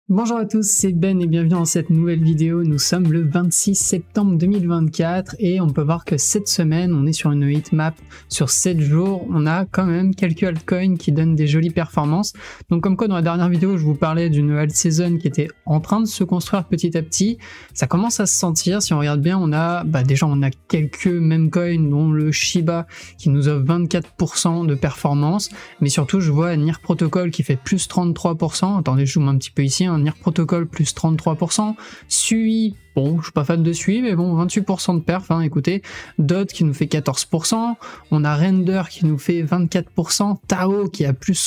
Bonjour à tous, c'est Ben et bienvenue dans cette nouvelle vidéo. Nous sommes le 26 septembre 2024 et on peut voir que cette semaine, on est sur une heatmap sur 7 jours. On a quand même quelques altcoins qui donnent des jolies performances. Donc comme quoi dans la dernière vidéo, je vous parlais d'une alt season qui était en train de se construire petit à petit. Ça commence à se sentir, si on regarde bien, on a déjà on a quelques meme coins dont le Shiba qui nous offre 24% de performance. Mais surtout, je vois NIR Protocol qui fait plus 33%. Attendez, je zoome un petit peu ici. NIR Protocol plus 33%, Sui, bon je suis pas fan de Sui mais bon 28% de perf, hein, écoutez, DOT qui nous fait 14%, on a Render qui nous fait 24%, Tao qui a plus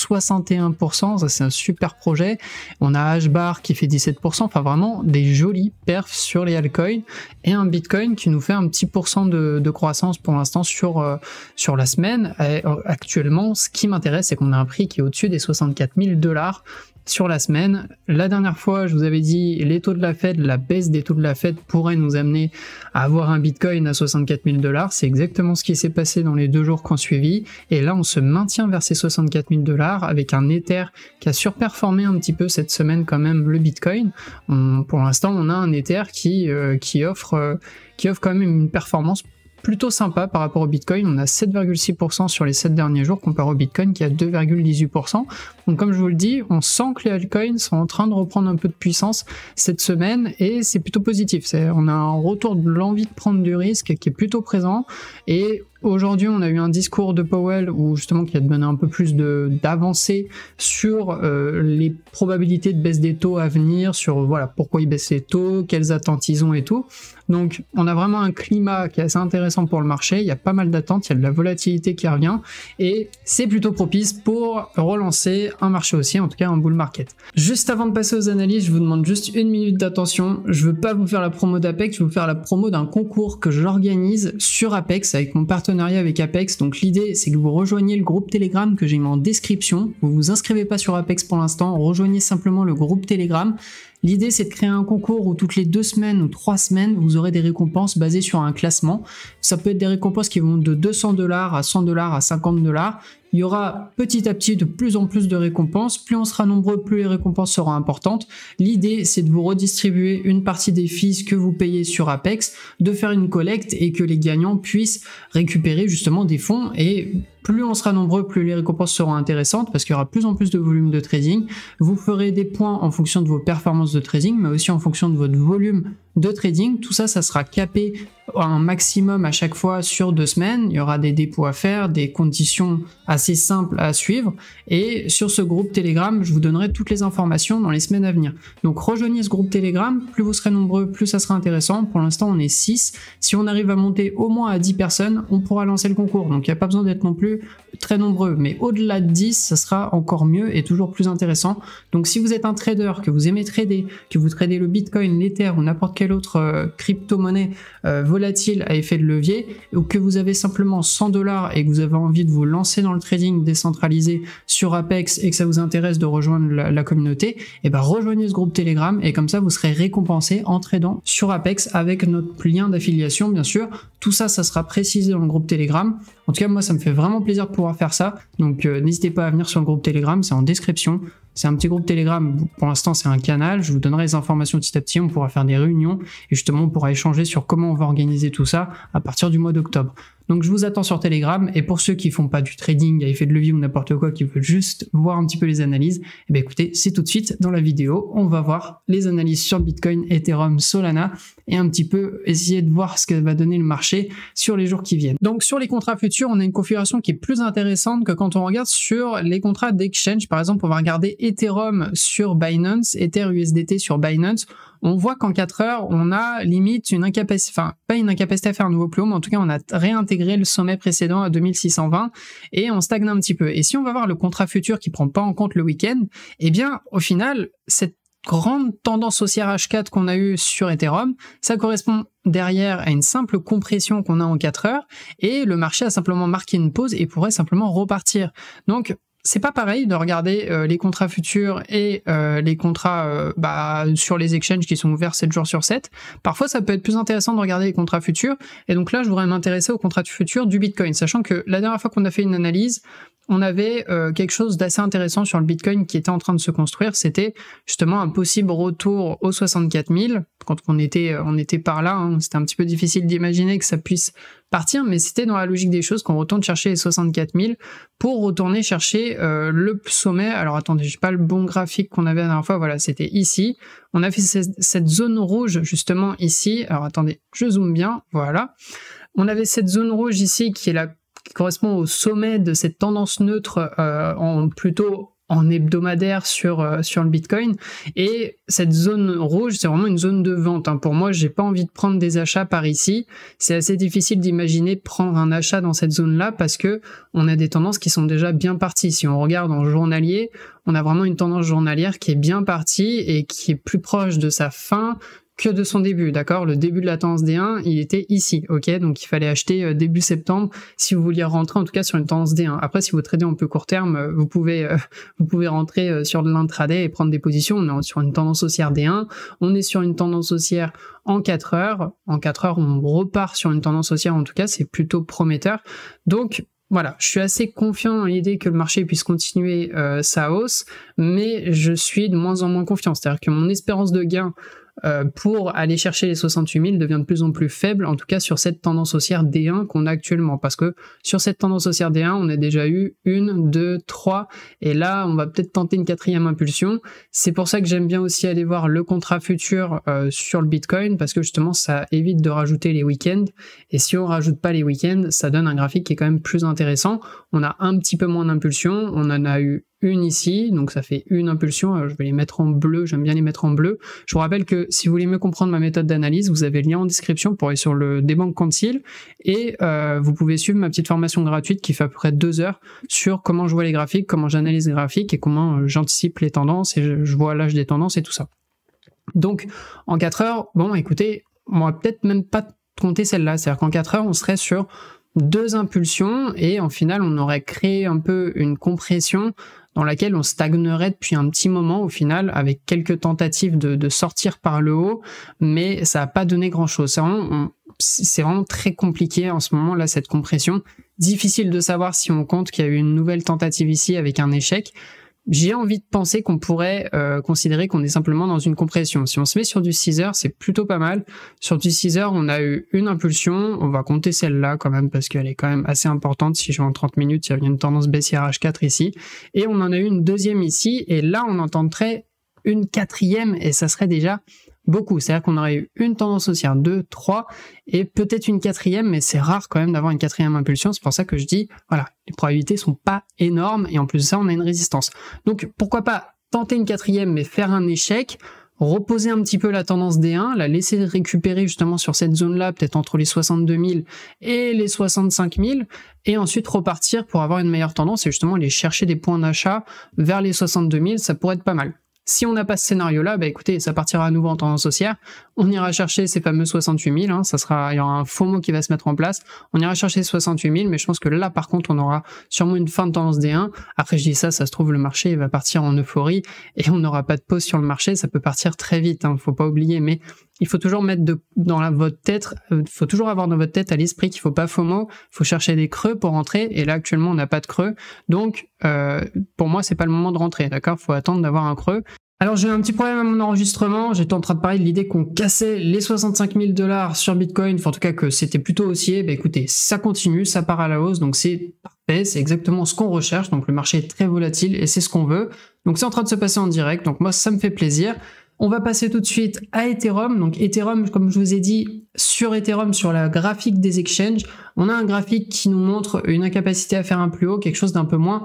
61%, ça c'est un super projet, on a HBAR qui fait 17%, enfin vraiment des jolis perfs sur les altcoins, et un Bitcoin qui nous fait un petit pourcent de croissance pour l'instant sur la semaine. Et actuellement ce qui m'intéresse c'est qu'on a un prix qui est au-dessus des 64 000 $. Sur la semaine. La dernière fois, je vous avais dit, les taux de la Fed, la baisse des taux de la Fed pourrait nous amener à avoir un Bitcoin à 64 000 $. C'est exactement ce qui s'est passé dans les 2 jours qui ont suivi. Et là, on se maintient vers ces 64 000 $ avec un Ether qui a surperformé un petit peu cette semaine quand même le Bitcoin. Pour l'instant, on a un Ether qui offre quand même une performance plutôt sympa par rapport au Bitcoin. On a 7,6% sur les 7 derniers jours comparé au Bitcoin qui a 2,18%. Donc comme je vous le dis, on sent que les altcoins sont en train de reprendre un peu de puissance cette semaine et c'est plutôt positif. On a un retour de l'envie de prendre du risque qui est plutôt présent, et aujourd'hui, on a eu un discours de Powell où justement qui a donné un peu plus d'avancée sur les probabilités de baisse des taux à venir, sur voilà pourquoi ils baissent les taux, quelles attentes ils ont et tout. Donc on a vraiment un climat qui est assez intéressant pour le marché, il y a pas mal d'attentes, il y a de la volatilité qui revient et c'est plutôt propice pour relancer un marché haussier, en tout cas un bull market. Juste avant de passer aux analyses, je vous demande juste une minute d'attention. Je veux pas vous faire la promo d'Apex, je vais vous faire la promo d'un concours que j'organise sur Apex avec mon partenariat avec Apex. Donc l'idée c'est que vous rejoignez le groupe Telegram que j'ai mis en description. Vous vous inscrivez pas sur Apex pour l'instant, rejoignez simplement le groupe Telegram. L'idée c'est de créer un concours où toutes les 2 semaines ou 3 semaines vous aurez des récompenses basées sur un classement. Ça peut être des récompenses qui vont de 200 $ à 100 $, à 50 $. Il y aura petit à petit de plus en plus de récompenses. Plus on sera nombreux, plus les récompenses seront importantes. L'idée, c'est de vous redistribuer une partie des fees que vous payez sur Apex, de faire une collecte et que les gagnants puissent récupérer justement des fonds. Et plus on sera nombreux, plus les récompenses seront intéressantes parce qu'il y aura plus en plus de volume de trading. Vous ferez des points en fonction de vos performances de trading, mais aussi en fonction de votre volume de trading. Tout ça, ça sera capé à un maximum à chaque fois sur 2 semaines. Il y aura des dépôts à faire, des conditions assez simples à suivre. Et sur ce groupe Telegram, je vous donnerai toutes les informations dans les semaines à venir. Donc rejoignez ce groupe Telegram. Plus vous serez nombreux, plus ça sera intéressant. Pour l'instant, on est 6. Si on arrive à monter au moins à 10 personnes, on pourra lancer le concours. Donc il n'y a pas besoin d'être non plus très nombreux. Mais au-delà de 10, ça sera encore mieux et toujours plus intéressant. Donc si vous êtes un trader, que vous aimez trader, que vous tradez le Bitcoin, l'Ether ou n'importe quelle autre crypto-monnaie volatile à effet de levier, ou que vous avez simplement 100 $ et que vous avez envie de vous lancer dans le trading décentralisé sur Apex et que ça vous intéresse de rejoindre la communauté, et ben rejoignez ce groupe Telegram et comme ça vous serez récompensé en tradant sur Apex avec notre lien d'affiliation bien sûr. Tout ça, ça sera précisé dans le groupe Telegram. En tout cas, moi, ça me fait vraiment plaisir de pouvoir faire ça. Donc, n'hésitez pas à venir sur le groupe Telegram, c'est en description. C'est un petit groupe Telegram, pour l'instant c'est un canal, je vous donnerai les informations petit à petit, on pourra faire des réunions et justement on pourra échanger sur comment on va organiser tout ça à partir du mois d'octobre. Donc je vous attends sur Telegram, et pour ceux qui font pas du trading à effet de levier ou n'importe quoi, qui veulent juste voir un petit peu les analyses, et bien écoutez, c'est tout de suite dans la vidéo, on va voir les analyses sur Bitcoin, Ethereum, Solana, et un petit peu essayer de voir ce que va donner le marché sur les jours qui viennent. Donc sur les contrats futurs, on a une configuration qui est plus intéressante que quand on regarde sur les contrats d'exchange. Par exemple, on va regarder Ethereum sur Binance, Ether USDT sur Binance. On voit qu'en 4 heures, on a limite une incapacité, enfin pas une incapacité à faire un nouveau plus haut, mais en tout cas on a réintégré le sommet précédent à 2620 et on stagne un petit peu. Et si on va voir le contrat futur qui prend pas en compte le week-end, eh bien au final, cette grande tendance haussière H4 qu'on a eu sur Ethereum, ça correspond derrière à une simple compression qu'on a en 4 heures et le marché a simplement marqué une pause et pourrait simplement repartir. Donc c'est pas pareil de regarder les contrats futurs et les contrats sur les exchanges qui sont ouverts 7 jours sur 7. Parfois, ça peut être plus intéressant de regarder les contrats futurs. Et donc là, je voudrais m'intéresser aux contrats futurs du Bitcoin, sachant que la dernière fois qu'on a fait une analyse, on avait quelque chose d'assez intéressant sur le Bitcoin qui était en train de se construire, c'était justement un possible retour aux 64 000, quand on était par là, hein. C'était un petit peu difficile d'imaginer que ça puisse partir, mais c'était dans la logique des choses qu'on retourne chercher les 64 000 pour retourner chercher le sommet. Alors attendez, j'ai pas le bon graphique qu'on avait la dernière fois, voilà, c'était ici. On a fait cette zone rouge justement ici, alors attendez, je zoome bien, voilà. On avait cette zone rouge ici qui correspond au sommet de cette tendance neutre plutôt en hebdomadaire sur le Bitcoin, et cette zone rouge c'est vraiment une zone de vente, hein. Pour moi j'ai pas envie de prendre des achats par ici, c'est assez difficile d'imaginer prendre un achat dans cette zone là parce que on a des tendances qui sont déjà bien parties. Si on regarde en journalier, on a vraiment une tendance journalière qui est bien partie et qui est plus proche de sa fin que de son début, d'accord? Le début de la tendance D1, il était ici, ok? Donc il fallait acheter début septembre si vous vouliez rentrer en tout cas sur une tendance D1. Après, si vous tradez en peu court terme, vous pouvez rentrer sur de l'intraday et prendre des positions. On est sur une tendance haussière D1, on est sur une tendance haussière en 4 heures. En 4 heures, on repart sur une tendance haussière, en tout cas, c'est plutôt prometteur. Donc, voilà, je suis assez confiant dans l'idée que le marché puisse continuer sa hausse, mais je suis de moins en moins confiant. C'est-à-dire que mon espérance de gain pour aller chercher les 68 000 devient de plus en plus faible, en tout cas sur cette tendance haussière D1 qu'on a actuellement, parce que sur cette tendance haussière D1, on a déjà eu 1, 2, 3, et là, on va peut-être tenter une 4e impulsion. C'est pour ça que j'aime bien aussi aller voir le contrat futur sur le Bitcoin, parce que justement, ça évite de rajouter les week-ends, et si on rajoute pas les week-ends, ça donne un graphique qui est quand même plus intéressant. On a un petit peu moins d'impulsion, on en a eu une ici, donc ça fait une impulsion, je vais les mettre en bleu, j'aime bien les mettre en bleu. Je vous rappelle que si vous voulez mieux comprendre ma méthode d'analyse, vous avez le lien en description pour aller sur le Debunk Council, et vous pouvez suivre ma petite formation gratuite qui fait à peu près 2 heures sur comment je vois les graphiques, comment j'analyse les graphiques et comment j'anticipe les tendances et je vois l'âge des tendances et tout ça. Donc en 4 heures, bon écoutez, on va peut-être même pas compter celle-là, c'est-à-dire qu'en 4 heures on serait sur 2 impulsions et en final on aurait créé un peu une compression dans laquelle on stagnerait depuis un petit moment au final, avec quelques tentatives de sortir par le haut, mais ça n'a pas donné grand-chose. C'est vraiment très compliqué en ce moment là, cette compression. Difficile de savoir si on compte qu'il y a eu une nouvelle tentative ici avec un échec. J'ai envie de penser qu'on pourrait considérer qu'on est simplement dans une compression. Si on se met sur du 6 heures, c'est plutôt pas mal. Sur du 6 heures, on a eu une impulsion. On va compter celle-là quand même parce qu'elle est quand même assez importante. Si je vais en 30 minutes, il y a une tendance baissière H4 ici. Et on en a eu une deuxième ici. Et là, on entendrait une 4e et ça serait déjà beaucoup. C'est-à-dire qu'on aurait eu une tendance haussière 2, 3 et peut-être une 4e, mais c'est rare quand même d'avoir une 4e impulsion. C'est pour ça que je dis, voilà, les probabilités sont pas énormes et en plus de ça, on a une résistance. Donc pourquoi pas tenter une 4e mais faire un échec, reposer un petit peu la tendance D1, la laisser récupérer justement sur cette zone-là, peut-être entre les 62 000 et les 65 000, et ensuite repartir pour avoir une meilleure tendance et justement aller chercher des points d'achat vers les 62 000, ça pourrait être pas mal. Si on n'a pas ce scénario-là, bah écoutez, ça partira à nouveau en tendance haussière. On ira chercher ces fameux 68 000, hein, il y aura un FOMO qui va se mettre en place. On ira chercher 68 000, mais je pense que là, par contre, on aura sûrement une fin de tendance D1. Après, je dis ça se trouve, le marché va partir en euphorie et on n'aura pas de pause sur le marché. Ça peut partir très vite, hein, faut pas oublier, mais il faut toujours mettre votre tête, faut toujours avoir dans votre tête à l'esprit qu'il faut pas FOMO, faut chercher des creux pour rentrer, et là actuellement on n'a pas de creux, donc pour moi c'est pas le moment de rentrer, d'accord, faut attendre d'avoir un creux. Alors j'ai eu un petit problème à mon enregistrement, j'étais en train de parler de l'idée qu'on cassait les 65 000 $ sur Bitcoin, enfin en tout cas que c'était plutôt haussier. Bah écoutez, ça continue, ça part à la hausse, donc c'est parfait, c'est exactement ce qu'on recherche, donc le marché est très volatile et c'est ce qu'on veut. Donc c'est en train de se passer en direct, donc moi ça me fait plaisir. On va passer tout de suite à Ethereum. Donc Ethereum, comme je vous ai dit, sur Ethereum, sur la graphique des exchanges, on a un graphique qui nous montre une incapacité à faire un plus haut, quelque chose d'un peu moins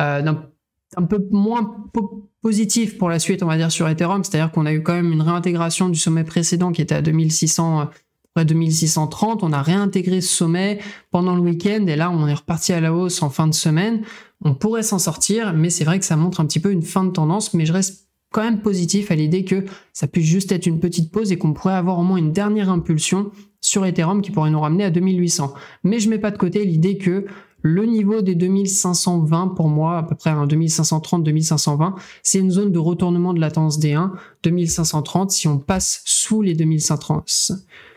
positif pour la suite, on va dire, sur Ethereum. C'est-à-dire qu'on a eu quand même une réintégration du sommet précédent qui était à 2600, près de 2630. On a réintégré ce sommet pendant le week-end et là, on est reparti à la hausse en fin de semaine. On pourrait s'en sortir, mais c'est vrai que ça montre un petit peu une fin de tendance, mais je reste quand même positif à l'idée que ça puisse juste être une petite pause et qu'on pourrait avoir au moins une dernière impulsion sur Ethereum qui pourrait nous ramener à 2800. Mais je mets pas de côté l'idée que le niveau des 2520 pour moi, à peu près 2530, 2520, c'est une zone de retournement de la tendance D1. 2530, si on passe sous les 2530,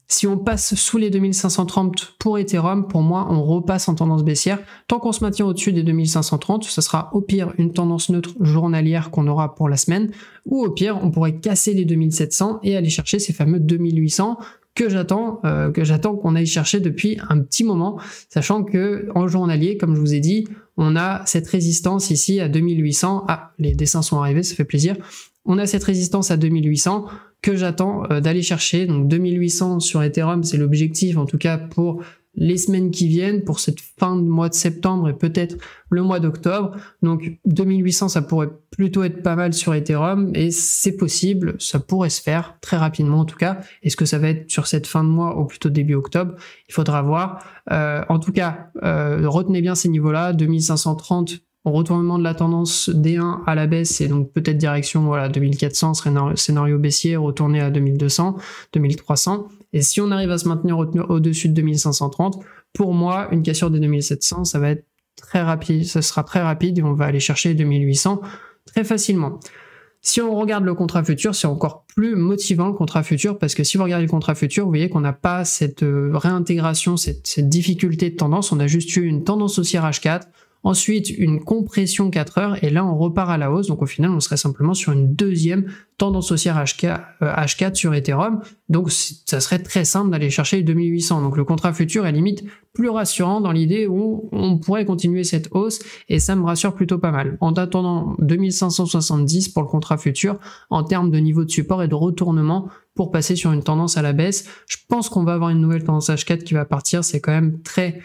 Si on passe sous les 2530 pour Ethereum, pour moi, on repasse en tendance baissière. Tant qu'on se maintient au-dessus des 2530, ce sera au pire une tendance neutre journalière qu'on aura pour la semaine, ou au pire, on pourrait casser les 2700 et aller chercher ces fameux 2800 que j'attends qu'on aille chercher depuis un petit moment, sachant que en journalier, comme je vous ai dit, on a cette résistance ici à 2800. Ah, les dessins sont arrivés, ça fait plaisir. On a cette résistance à 2800 que j'attends d'aller chercher. Donc 2800 sur Ethereum, c'est l'objectif en tout cas pour les semaines qui viennent, pour cette fin de mois de septembre et peut-être le mois d'octobre. Donc 2800, ça pourrait plutôt être pas mal sur Ethereum et c'est possible, ça pourrait se faire très rapidement en tout cas. Est-ce que ça va être sur cette fin de mois ou plutôt début octobre? Il faudra voir. En tout cas, retenez bien ces niveaux-là, 2530, retournement de la tendance D1 à la baisse et donc peut-être direction voilà 2400 scénario baissier, retourner à 2200, 2300. Et si on arrive à se maintenir au-dessus de 2530, pour moi, une cassure des 2700, ça va être très rapide, ça sera très rapide et on va aller chercher les 2800 très facilement. Si on regarde le contrat futur, c'est encore plus motivant le contrat futur parce que si vous regardez le contrat futur, vous voyez qu'on n'a pas cette réintégration, cette difficulté de tendance, on a juste eu une tendance haussière H4, ensuite une compression 4 heures et là on repart à la hausse, donc au final on serait simplement sur une deuxième tendance haussière H4 sur Ethereum, donc ça serait très simple d'aller chercher les 2800, donc le contrat futur est limite plus rassurant dans l'idée où on pourrait continuer cette hausse et ça me rassure plutôt pas mal. En attendant 2570 pour le contrat futur en termes de niveau de support et de retournement pour passer sur une tendance à la baisse, je pense qu'on va avoir une nouvelle tendance H4 qui va partir, c'est quand même très...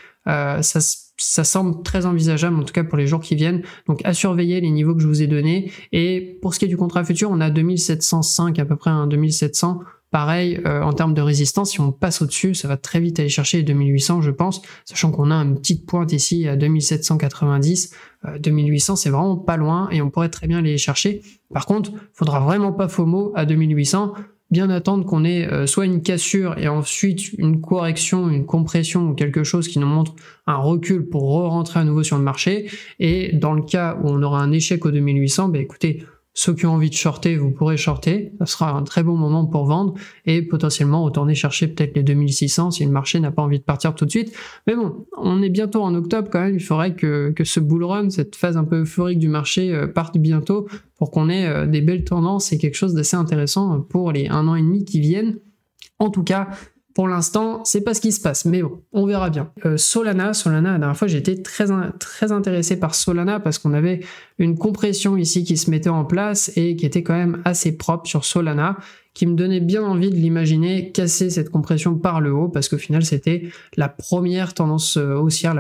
ça semble très envisageable en tout cas pour les jours qui viennent, donc à surveiller les niveaux que je vous ai donnés. Et pour ce qui est du contrat futur, on a 2705 à peu près, 2700 pareil en termes de résistance. Si on passe au-dessus, ça va très vite aller chercher les 2800 je pense, sachant qu'on a une petite pointe ici à 2790. 2800 c'est vraiment pas loin et on pourrait très bien aller les chercher. Par contre, faudra vraiment pas FOMO à 2800, bien attendre qu'on ait soit une cassure et ensuite une correction, une compression ou quelque chose qui nous montre un recul pour re-rentrer à nouveau sur le marché. Et dans le cas où on aura un échec au 2800, bah écoutez, ceux qui ont envie de shorter, vous pourrez shorter, ça sera un très bon moment pour vendre et potentiellement retourner chercher peut-être les 2600 si le marché n'a pas envie de partir tout de suite. Mais bon, on est bientôt en octobre quand même, il faudrait que ce bull run, cette phase un peu euphorique du marché parte bientôt pour qu'on ait des belles tendances et quelque chose d'assez intéressant pour les 1 an et demi qui viennent. En tout cas, pour l'instant, c'est pas ce qui se passe, mais bon, on verra bien. Solana, la dernière fois, j'ai été très intéressé par Solana parce qu'on avait une compression ici qui se mettait en place et qui était quand même assez propre sur Solana, qui me donnait bien envie de l'imaginer casser cette compression par le haut parce qu'au final, c'était la première tendance haussière,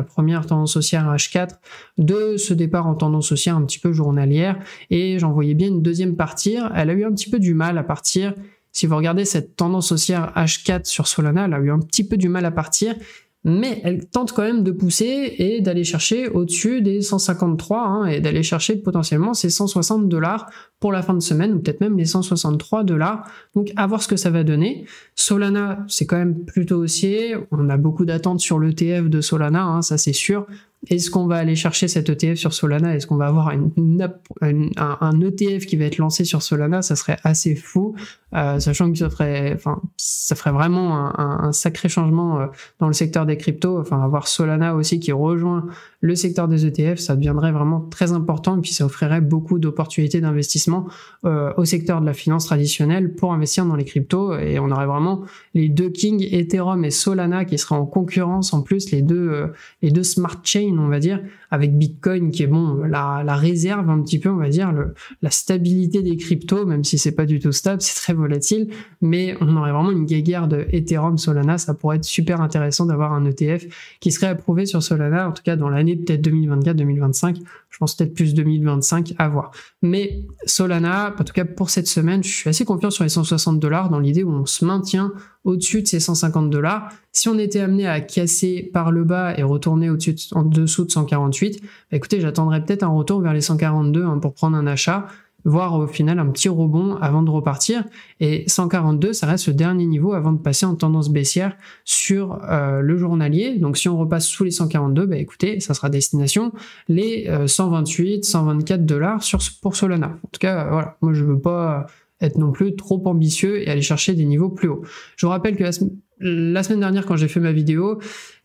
H4 de ce départ en tendance haussière un petit peu journalière et j'en voyais bien une deuxième partir. Elle a eu un petit peu du mal à partir. Si vous regardez cette tendance haussière H4 sur Solana, elle a eu un petit peu du mal à partir, mais elle tente quand même de pousser et d'aller chercher au-dessus des 153 et d'aller chercher potentiellement ces 160 $ pour la fin de semaine, ou peut-être même les 163 $. Donc à voir ce que ça va donner. Solana, c'est quand même plutôt haussier, on a beaucoup d'attentes sur l'ETF de Solana, ça c'est sûr. Est-ce qu'on va aller chercher cet ETF sur Solana? Est-ce qu'on va avoir un ETF qui va être lancé sur Solana? Ça serait assez fou, sachant que ça ferait vraiment un sacré changement dans le secteur des cryptos. Enfin, avoir Solana aussi qui rejoint le secteur des ETF, ça deviendrait vraiment très important et puis ça offrirait beaucoup d'opportunités d'investissement au secteur de la finance traditionnelle pour investir dans les cryptos et on aurait vraiment les deux kings, Ethereum et Solana, qui seraient en concurrence en plus, les deux smart chains on va dire, avec Bitcoin qui est la réserve un petit peu, on va dire, la stabilité des cryptos, même si c'est pas du tout stable, c'est très volatile, mais on aurait vraiment une guéguerre de Ethereum, Solana, ça pourrait être super intéressant d'avoir un ETF qui serait approuvé sur Solana, en tout cas dans l'année peut-être 2024-2025, je pense peut-être plus 2025, à voir. Mais Solana, en tout cas pour cette semaine, je suis assez confiant sur les 160 $ dans l'idée où on se maintient au-dessus de ces 150 $. Si on était amené à casser par le bas et retourner en dessous de 148, bah écoutez, j'attendrai peut-être un retour vers les 142 pour prendre un achat, voire au final un petit rebond avant de repartir. Et 142, ça reste le dernier niveau avant de passer en tendance baissière sur le journalier. Donc si on repasse sous les 142, bah écoutez, ça sera destination les 128, 124 $ pour Solana. En tout cas, voilà, moi je veux pas être non plus trop ambitieux et aller chercher des niveaux plus hauts. Je vous rappelle que la semaine dernière, quand j'ai fait ma vidéo,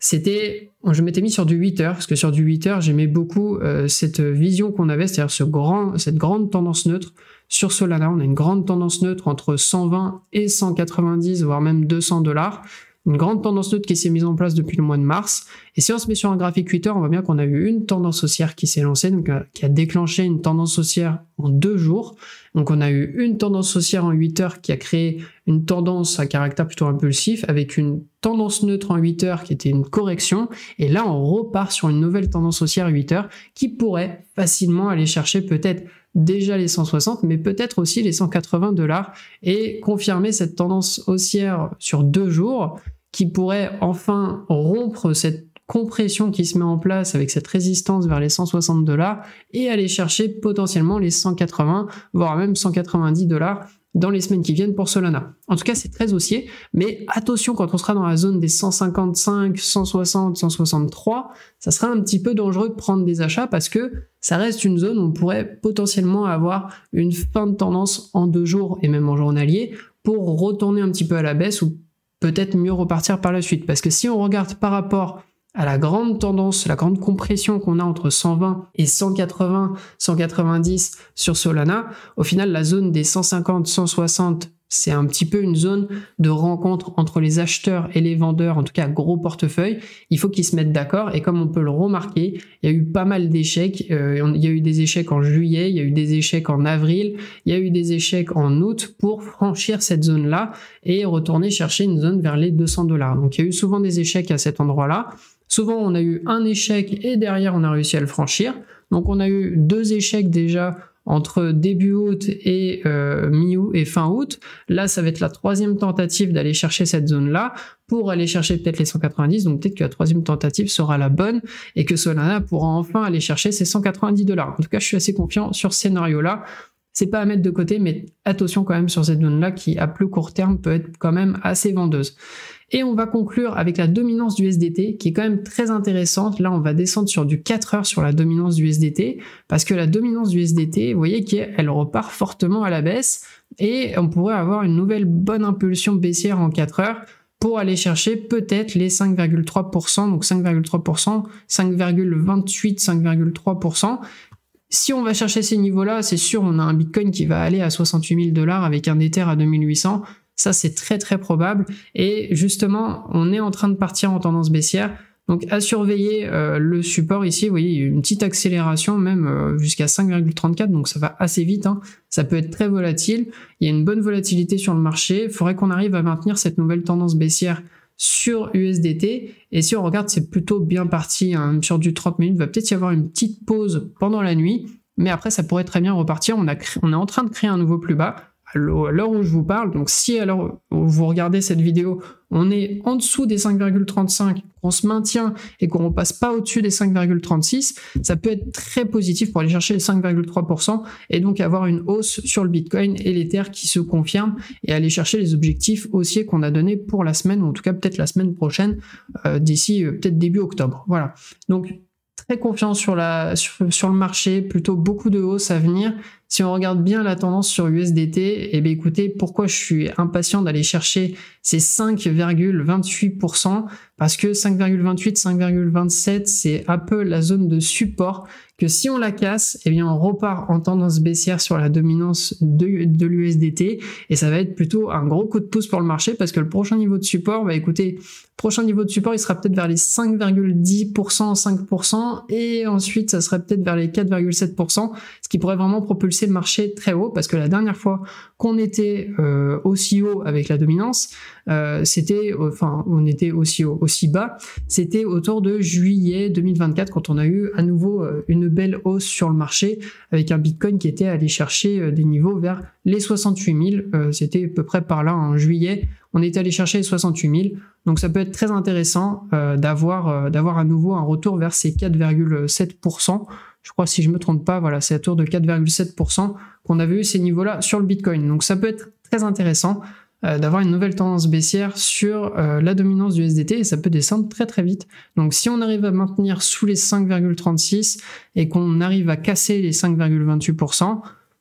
je m'étais mis sur du 8 heures, parce que sur du 8 heures, j'aimais beaucoup cette vision qu'on avait, c'est-à-dire cette grande tendance neutre. Sur Solana, on a une grande tendance neutre entre 120 et 190, voire même 200 $. Une grande tendance neutre qui s'est mise en place depuis le mois de mars. Et si on se met sur un graphique 8 heures, on voit bien qu'on a eu une tendance haussière qui s'est lancée, donc qui a déclenché une tendance haussière en 2 jours. Donc on a eu une tendance haussière en 8 heures qui a créé une tendance à caractère plutôt impulsif, avec une tendance neutre en 8 heures qui était une correction. Et là, on repart sur une nouvelle tendance haussière 8 heures qui pourrait facilement aller chercher peut-être déjà les 160, mais peut-être aussi les 180 $ et confirmer cette tendance haussière sur 2 jours qui pourrait enfin rompre cette compression qui se met en place avec cette résistance vers les 160 $ et aller chercher potentiellement les 180, voire même 190 $ dans les semaines qui viennent pour Solana. En tout cas, c'est très haussier, mais attention, quand on sera dans la zone des 155, 160, 163, ça sera un petit peu dangereux de prendre des achats parce que ça reste une zone où on pourrait potentiellement avoir une fin de tendance en 2 jours et même en journalier pour retourner un petit peu à la baisse ou peut-être mieux repartir par la suite. Parce que si on regarde par rapport à la grande tendance, la grande compression qu'on a entre 120 et 180, 190 sur Solana, au final, la zone des 150, 160, c'est un petit peu une zone de rencontre entre les acheteurs et les vendeurs, en tout cas gros portefeuille. Il faut qu'ils se mettent d'accord et comme on peut le remarquer, il y a eu pas mal d'échecs. Il y a eu des échecs en juillet, il y a eu des échecs en avril, il y a eu des échecs en août pour franchir cette zone-là et retourner chercher une zone vers les 200 $. Donc il y a eu souvent des échecs à cet endroit-là. Souvent, on a eu un échec et derrière, on a réussi à le franchir. Donc, on a eu 2 échecs déjà entre début août et mi-août et fin août. Là, ça va être la 3e tentative d'aller chercher cette zone-là pour aller chercher peut-être les 190. Donc, peut-être que la 3e tentative sera la bonne et que Solana pourra enfin aller chercher ses 190 $. En tout cas, je suis assez confiant sur ce scénario-là. C'est pas à mettre de côté, mais attention quand même sur cette zone-là qui, à plus court terme, peut être quand même assez vendeuse. Et on va conclure avec la dominance du USDT qui est quand même très intéressante. Là, on va descendre sur du 4 heures sur la dominance du USDT parce que la dominance du USDT, vous voyez qu'elle repart fortement à la baisse et on pourrait avoir une nouvelle bonne impulsion baissière en 4 heures pour aller chercher peut-être les 5,3%, donc 5,3%, 5,28, 5,3%. Si on va chercher ces niveaux-là, c'est sûr, on a un Bitcoin qui va aller à 68 000 $ avec un Ether à 2800. Ça, c'est très très probable. Et justement, on est en train de partir en tendance baissière. Donc, à surveiller le support ici. Vous voyez, il y a une petite accélération même jusqu'à 5,34. Donc, ça va assez vite. Hein. Ça peut être très volatile. Il y a une bonne volatilité sur le marché. Il faudrait qu'on arrive à maintenir cette nouvelle tendance baissière sur USDT. Et si on regarde, c'est plutôt bien parti. Hein. Sur du 30 minutes, il va peut-être y avoir une petite pause pendant la nuit. Mais après, ça pourrait très bien repartir. On est en train de créer un nouveau plus bas à l'heure où je vous parle. Donc si à l'heure où vous regardez cette vidéo, on est en dessous des 5,35, qu'on se maintient et qu'on ne passe pas au-dessus des 5,36, ça peut être très positif pour aller chercher les 5,3% et donc avoir une hausse sur le Bitcoin et l'Ether qui se confirme et aller chercher les objectifs haussiers qu'on a donnés pour la semaine, ou en tout cas peut-être la semaine prochaine, d'ici peut-être début octobre. Voilà. Donc très confiant sur le marché, plutôt beaucoup de hausses à venir. Si on regarde bien la tendance sur USDT, eh bien écoutez, pourquoi je suis impatient d'aller chercher ces 5,28%, parce que 5,28, 5,27, c'est un peu la zone de support que si on la casse, eh bien on repart en tendance baissière sur la dominance de l'USDT et ça va être plutôt un gros coup de pouce pour le marché parce que le prochain niveau de support, bah écoutez, prochain niveau de support, il sera peut-être vers les 5,10%, 5% et ensuite ça serait peut-être vers les 4,7%, ce qui pourrait vraiment propulser le marché très haut parce que la dernière fois qu'on était aussi haut avec la dominance, on était aussi haut, aussi bas, c'était autour de juillet 2024 quand on a eu à nouveau une belle hausse sur le marché avec un Bitcoin qui était allé chercher des niveaux vers les 68 000, c'était à peu près par là en juillet, on était allé chercher les 68 000, donc ça peut être très intéressant d'avoir à nouveau un retour vers ces 4,7%. Je crois, si je me trompe pas, voilà, c'est à tour de 4,7% qu'on avait eu ces niveaux-là sur le Bitcoin. Donc ça peut être très intéressant d'avoir une nouvelle tendance baissière sur la dominance du USDT et ça peut descendre très très vite. Donc si on arrive à maintenir sous les 5,36 et qu'on arrive à casser les 5,28%,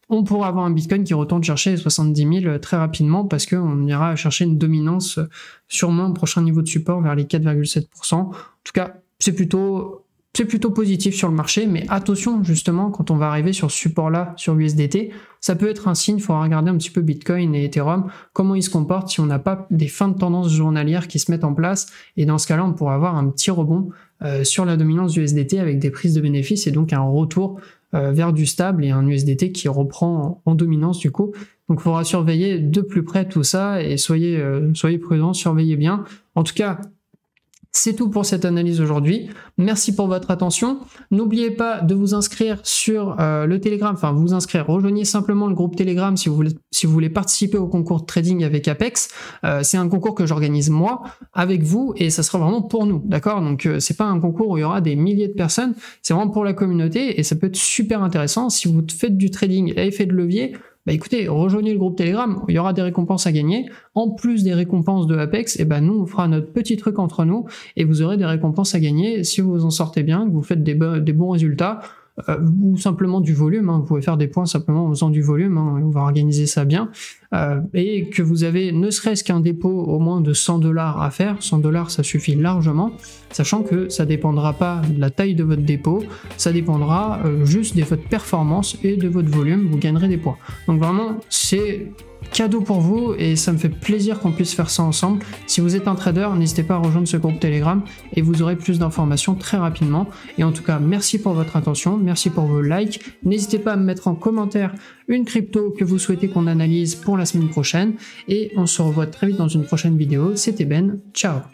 on pourra avoir un Bitcoin qui retourne chercher les 70 000 très rapidement parce qu'on ira chercher une dominance sûrement au prochain niveau de support vers les 4,7%. En tout cas, c'est plutôt positif sur le marché, mais attention justement quand on va arriver sur ce support-là, sur USDT, ça peut être un signe, il faudra regarder un petit peu Bitcoin et Ethereum, comment ils se comportent si on n'a pas des fins de tendance journalières qui se mettent en place, et dans ce cas-là, on pourra avoir un petit rebond sur la dominance du USDT avec des prises de bénéfices et donc un retour vers du stable et un USDT qui reprend en dominance du coup. Donc il faudra surveiller de plus près tout ça et soyez prudents, surveillez bien. En tout cas, c'est tout pour cette analyse aujourd'hui. Merci pour votre attention. N'oubliez pas de vous inscrire sur le Telegram, enfin vous inscrire. Rejoignez simplement le groupe Telegram si vous voulez participer au concours de trading avec Apex. C'est un concours que j'organise moi avec vous et ça sera vraiment pour nous, d'accord? Donc c'est pas un concours où il y aura des milliers de personnes, c'est vraiment pour la communauté et ça peut être super intéressant. Si vous faites du trading à effet de levier, bah écoutez, rejoignez le groupe Telegram, il y aura des récompenses à gagner. En plus des récompenses de Apex, et ben nous on fera notre petit truc entre nous et vous aurez des récompenses à gagner si vous en sortez bien, que vous faites des bons résultats. Ou simplement du volume, hein. Vous pouvez faire des points simplement en faisant du volume, hein. On va organiser ça bien, et que vous avez ne serait-ce qu'un dépôt au moins de 100 $ à faire. 100 $ ça suffit largement, sachant que ça dépendra pas de la taille de votre dépôt, ça dépendra juste de votre performance et de votre volume, vous gagnerez des points. Donc vraiment c'est cadeau pour vous et ça me fait plaisir qu'on puisse faire ça ensemble. Si vous êtes un trader, n'hésitez pas à rejoindre ce groupe Telegram et vous aurez plus d'informations très rapidement. Et en tout cas, merci pour votre attention, merci pour vos likes. N'hésitez pas à me mettre en commentaire une crypto que vous souhaitez qu'on analyse pour la semaine prochaine et on se revoit très vite dans une prochaine vidéo. C'était Ben, ciao.